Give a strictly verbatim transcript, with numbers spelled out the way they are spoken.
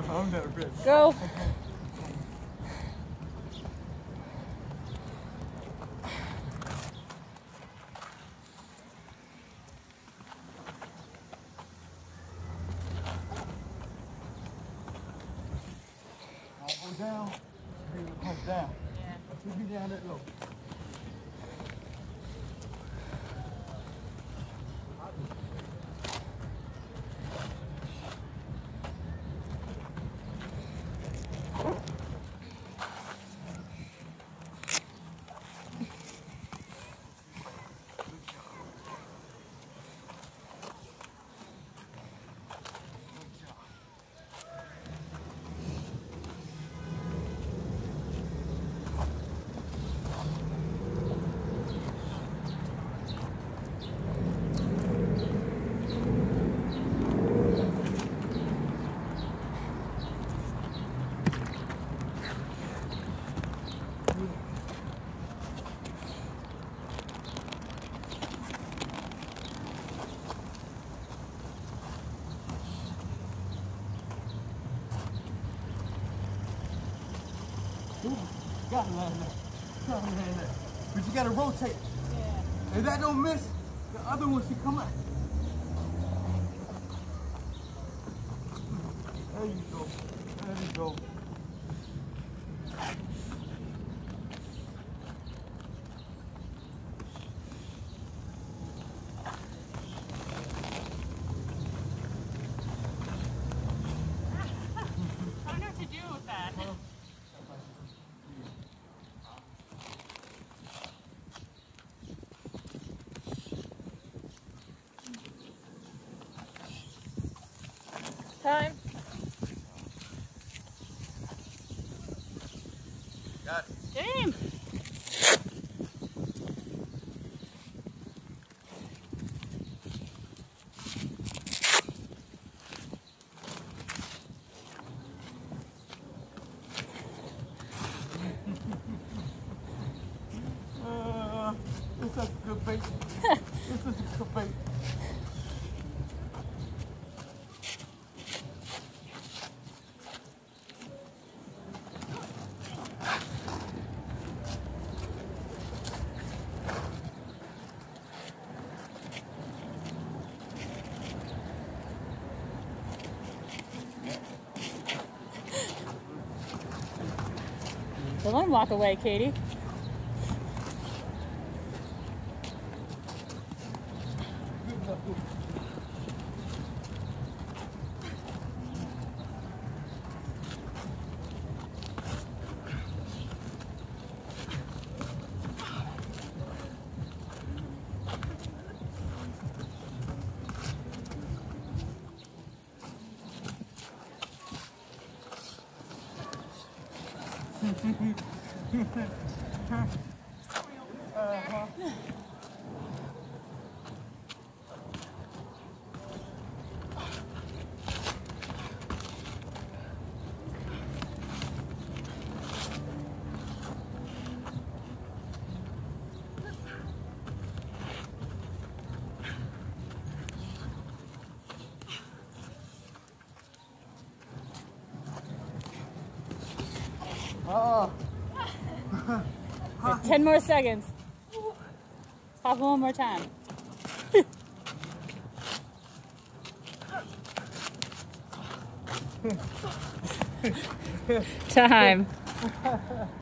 I'm nervous. Go. I'll go down. Then it comes down. Yeah. I should be down that low. Ooh, gotta land that. Gotta land that. But you gotta rotate. Yeah. If that don't miss, the other one should come out. There you go. There you go. I don't know what to do with that. Time. Got it. Game. Uh, it's such a good bait. It's such a good bait. Don't walk away, Katie. uh-huh. Oh. Ten more seconds. Pop one more time. Time.